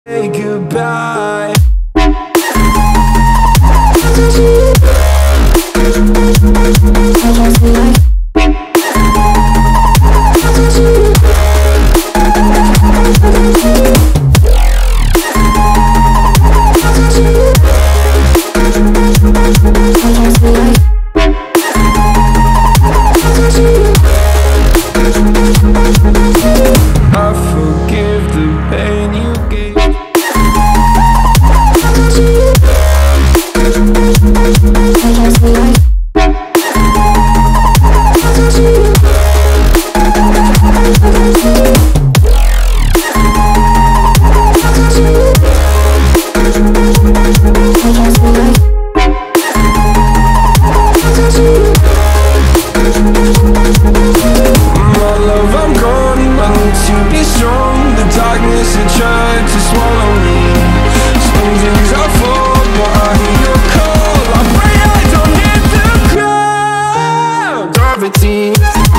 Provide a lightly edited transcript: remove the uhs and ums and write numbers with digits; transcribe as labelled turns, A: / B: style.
A: Say goodbye. I forgive the pain you gave. My love, I'm gone, I need to be strong. The darkness had tried to swallow me. Some days I fall, but I hear your call. I pray I don't hit the ground. Gravity.